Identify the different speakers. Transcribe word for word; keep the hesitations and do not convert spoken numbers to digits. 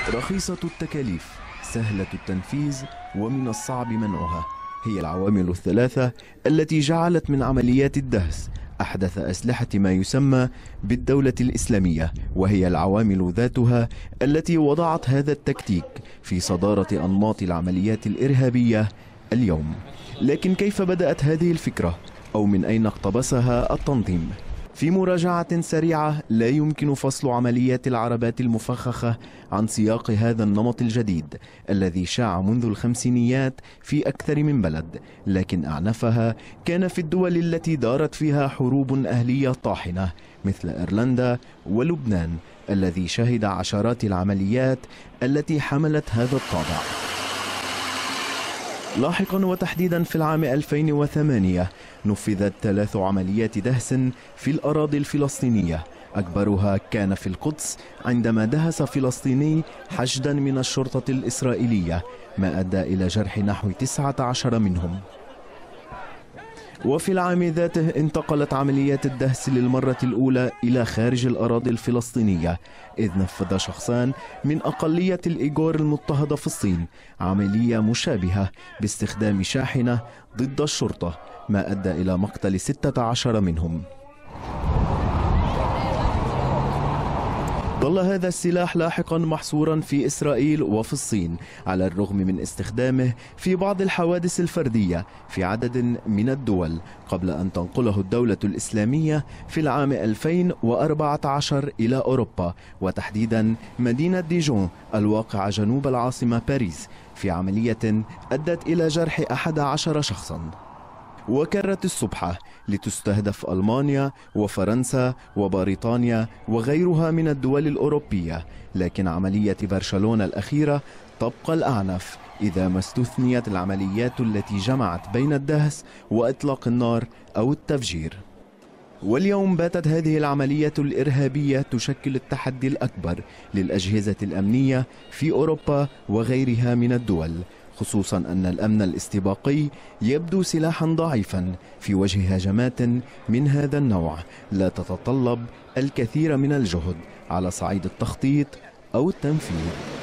Speaker 1: رخيصة التكاليف، سهلة التنفيذ، ومن الصعب منعها، هي العوامل الثلاثة التي جعلت من عمليات الدهس أحدث أسلحة ما يسمى بالدولة الإسلامية، وهي العوامل ذاتها التي وضعت هذا التكتيك في صدارة أنماط العمليات الإرهابية اليوم. لكن كيف بدأت هذه الفكرة؟ أو من أين اقتبسها التنظيم؟ في مراجعة سريعة لا يمكن فصل عمليات العربات المفخخة عن سياق هذا النمط الجديد الذي شاع منذ الخمسينيات في أكثر من بلد، لكن أعنفها كان في الدول التي دارت فيها حروب أهلية طاحنة مثل إيرلندا ولبنان، الذي شهد عشرات العمليات التي حملت هذا الطابع. لاحقا وتحديدا في العام ألفين وثمانية نفذت ثلاث عمليات دهس في الأراضي الفلسطينية، أكبرها كان في القدس عندما دهس فلسطيني حشدا من الشرطة الإسرائيلية، ما أدى إلى جرح نحو تسعة عشر منهم. وفي العام ذاته انتقلت عمليات الدهس للمرة الأولى إلى خارج الأراضي الفلسطينية، إذ نفذ شخصان من أقلية الإيغور المضطهدة في الصين عملية مشابهة باستخدام شاحنة ضد الشرطة، ما أدى إلى مقتل ستة عشر منهم. ظل هذا السلاح لاحقا محصورا في إسرائيل وفي الصين، على الرغم من استخدامه في بعض الحوادث الفردية في عدد من الدول، قبل أن تنقله الدولة الإسلامية في العام ألفين وأربعة عشر إلى أوروبا، وتحديدا مدينة ديجون الواقعة جنوب العاصمة باريس، في عملية أدت إلى جرح أحد عشر شخصا. وكرت الصبحة لتستهدف ألمانيا وفرنسا وبريطانيا وغيرها من الدول الأوروبية، لكن عملية برشلونة الأخيرة تبقى الأعنف إذا ما استثنيت العمليات التي جمعت بين الدهس وإطلاق النار أو التفجير. واليوم باتت هذه العملية الإرهابية تشكل التحدي الأكبر للأجهزة الأمنية في أوروبا وغيرها من الدول، خصوصا أن الأمن الاستباقي يبدو سلاحا ضعيفا في وجه هجمات من هذا النوع لا تتطلب الكثير من الجهد على صعيد التخطيط أو التنفيذ.